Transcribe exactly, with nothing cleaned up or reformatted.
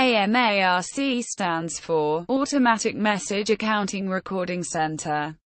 A M A R C stands for Automatic Message Accounting Recording Center.